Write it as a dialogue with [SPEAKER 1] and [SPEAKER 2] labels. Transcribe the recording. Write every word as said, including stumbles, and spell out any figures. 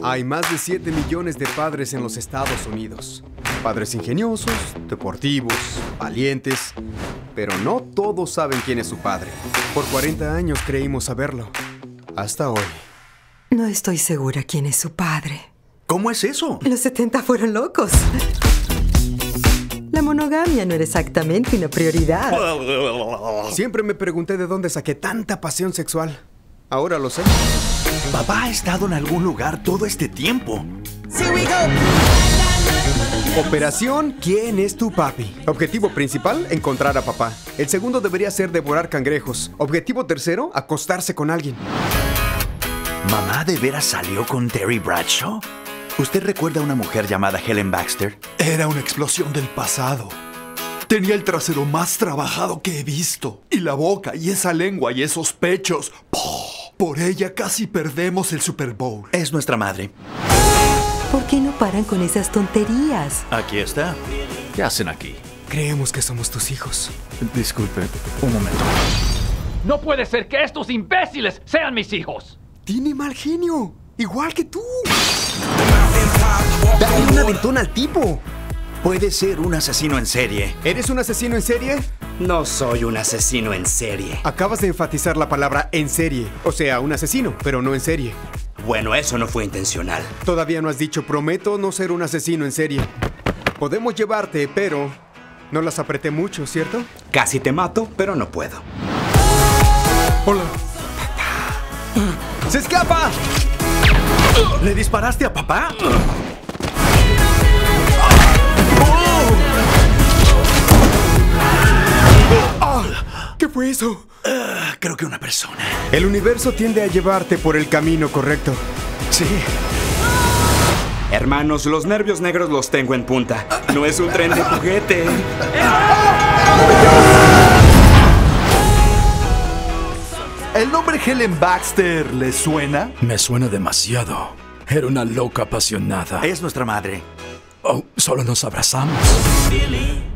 [SPEAKER 1] Hay más de siete millones de padres en los Estados Unidos. Padres ingeniosos, deportivos, valientes, pero no todos saben quién es su padre. Por cuarenta años creímos saberlo. Hasta hoy.
[SPEAKER 2] No estoy segura quién es su padre.
[SPEAKER 3] ¿Cómo es eso?
[SPEAKER 2] Los setenta fueron locos. La monogamia no era exactamente una prioridad.
[SPEAKER 1] Siempre me pregunté de dónde saqué tanta pasión sexual. Ahora lo sé.
[SPEAKER 3] Papá ha estado en algún lugar todo este tiempo.
[SPEAKER 1] Operación ¿Quién es tu papi? Objetivo principal, encontrar a papá. El segundo debería ser devorar cangrejos. Objetivo tercero, acostarse con alguien.
[SPEAKER 3] ¿Mamá de veras salió con Terry Bradshaw? ¿Usted recuerda a una mujer llamada Helen Baxter?
[SPEAKER 4] Era una explosión del pasado. Tenía el trasero más trabajado que he visto. Y la boca, y esa lengua, y esos pechos. ¡Poh! Por ella casi perdemos el Super Bowl.
[SPEAKER 3] Es nuestra madre.
[SPEAKER 2] ¿Por qué no paran con esas tonterías?
[SPEAKER 3] Aquí está. ¿Qué hacen aquí?
[SPEAKER 1] Creemos que somos tus hijos.
[SPEAKER 3] Disculpe, un momento.
[SPEAKER 5] No puede ser que estos imbéciles sean mis hijos.
[SPEAKER 1] Tiene mal genio, igual que tú. Dale una dentona al tipo.
[SPEAKER 3] Puede ser un asesino en serie.
[SPEAKER 1] ¿Eres un asesino en serie?
[SPEAKER 6] No soy un asesino en serie.
[SPEAKER 1] Acabas de enfatizar la palabra en serie. O sea, un asesino, pero no en serie.
[SPEAKER 6] Bueno, eso no fue intencional.
[SPEAKER 1] Todavía no has dicho prometo no ser un asesino en serie. Podemos llevarte, pero no las apreté mucho, ¿cierto?
[SPEAKER 6] Casi te mato, pero no puedo.
[SPEAKER 4] Hola.
[SPEAKER 1] ¡Se escapa!
[SPEAKER 3] ¿Le disparaste a papá?
[SPEAKER 1] ¿Qué fue eso?
[SPEAKER 3] Uh, creo que una persona.
[SPEAKER 1] El universo tiende a llevarte por el camino correcto.
[SPEAKER 3] Sí.
[SPEAKER 6] Hermanos, los nervios negros los tengo en punta. No es un tren de juguete.
[SPEAKER 4] ¿El nombre Helen Baxter le suena?
[SPEAKER 7] Me suena demasiado. Era una loca apasionada.
[SPEAKER 3] Es nuestra madre.
[SPEAKER 7] Oh, solo nos abrazamos.